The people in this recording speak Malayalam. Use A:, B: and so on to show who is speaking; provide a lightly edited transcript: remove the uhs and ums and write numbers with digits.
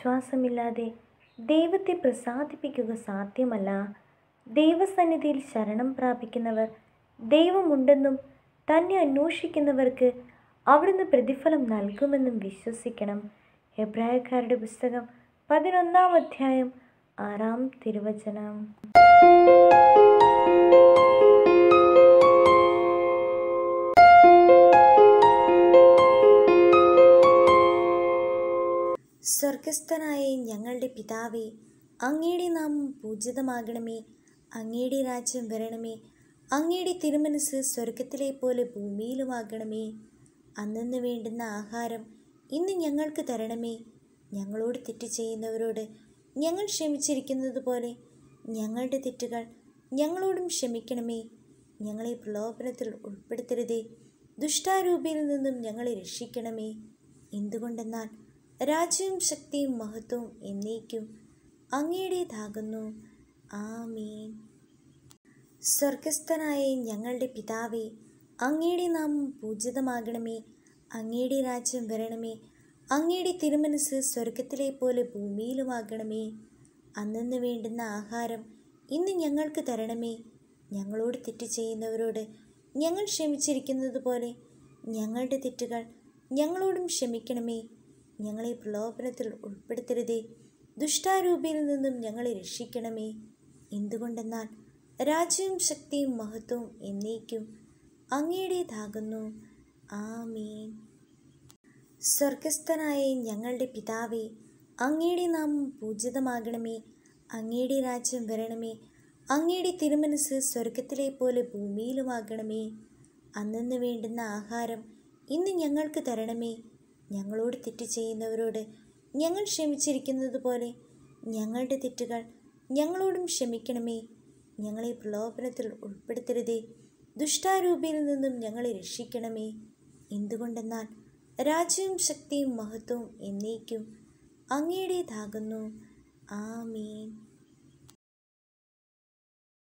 A: വിശ്വാസമില്ലാതെ ദൈവത്തെ പ്രസാദിപ്പിക്കുക സാധ്യമല്ല. ദൈവസന്നിധിയിൽ ശരണം പ്രാപിക്കുന്നവർ ദൈവമുണ്ടെന്നും തന്നെ അന്വേഷിക്കുന്നവർക്ക് അവിടുന്ന് പ്രതിഫലം നൽകുമെന്നും വിശ്വസിക്കണം. ഹെബ്രായക്കാരുടെ പുസ്തകം 11-ാം അധ്യായം 6-ാം തിരുവചനം. സ്വർഗസ്ഥനായ ഞങ്ങളുടെ പിതാവേ, അങ്ങയുടെ നാമം പൂജിതമാകണമേ. അങ്ങയുടെ രാജ്യം വരണമേ. അങ്ങയുടെ തിരുമനസ് സ്വർഗത്തിലെ പോലെ ഭൂമിയിലുമാകണമേ. അന്നന്ന് വേണ്ടുന്ന ആഹാരം ഇന്ന് ഞങ്ങൾക്ക് തരണമേ. ഞങ്ങളോട് തെറ്റ് ചെയ്യുന്നവരോട് ഞങ്ങൾ ക്ഷമിച്ചിരിക്കുന്നത് പോലെ ഞങ്ങളുടെ തെറ്റുകൾ ഞങ്ങളോടും ക്ഷമിക്കണമേ. ഞങ്ങളെ പ്രലോഭനത്തിൽ ഉൾപ്പെടുത്തരുതേ. ദുഷ്ടാരൂപിയിൽ നിന്നും ഞങ്ങളെ രക്ഷിക്കണമേ. എന്തുകൊണ്ടെന്നാൽ രാജ്യവും ശക്തിയും മഹത്വവും എന്നേക്കും അങ്ങയുടേതാകുന്നു. ആമേൻ. സ്വർഗസ്ഥനായ ഞങ്ങളുടെ പിതാവേ, അങ്ങയുടെ നാമം പൂജിതമാകണമേ. അങ്ങയുടെ രാജ്യം വരണമേ. അങ്ങയുടെ തിരുമനസ് സ്വർഗത്തിലെ പോലെ ഭൂമിയിലുമാകണമേ. അന്നന്ന് വേണ്ടുന്ന ആഹാരം ഇന്ന് ഞങ്ങൾക്ക് തരണമേ. ഞങ്ങളോട് തെറ്റ് ചെയ്യുന്നവരോട് ഞങ്ങൾ ക്ഷമിച്ചിരിക്കുന്നത് പോലെ ഞങ്ങളുടെ തെറ്റുകൾ ഞങ്ങളോടും ക്ഷമിക്കണമേ. ഞങ്ങളെ പ്രലോഭനത്തിൽ ഉൾപ്പെടുത്തരുതേ. ദുഷ്ടാരൂപിയിൽ നിന്നും ഞങ്ങളെ രക്ഷിക്കണമേ. എന്തുകൊണ്ടെന്നാൽ രാജ്യവും ശക്തിയും മഹത്വവും എന്നേക്കും അങ്ങയുടേതാകുന്നു. ആമേൻ. സ്വർഗസ്ഥനായ ഞങ്ങളുടെ പിതാവേ, അങ്ങയുടെ നാമം പൂജിതമാകണമേ. അങ്ങയുടെ രാജ്യം വരണമേ. അങ്ങയുടെ തിരുമനസ് സ്വർഗത്തിലെ പോലെ ഭൂമിയിലുമാകണമേ. അന്നന്ന് വേണ്ടുന്ന ആഹാരം ഇന്ന് ഞങ്ങൾക്ക് തരണമേ. ഞങ്ങളോട് തെറ്റ് ചെയ്യുന്നവരോട് ഞങ്ങൾ ക്ഷമിച്ചിരിക്കുന്നത് പോലെ ഞങ്ങളുടെ തെറ്റുകൾ ഞങ്ങളോടും ക്ഷമിക്കണമേ. ഞങ്ങളെ പ്രലോഭനത്തിൽ ഉൾപ്പെടുത്തരുതേ. ദുഷ്ടാരൂപിയിൽ നിന്നും ഞങ്ങളെ രക്ഷിക്കണമേ. എന്തുകൊണ്ടെന്നാൽ രാജ്യവും ശക്തിയും മഹത്വവും എന്നേക്കും അങ്ങയുടേതാകുന്നു. ആമേൻ.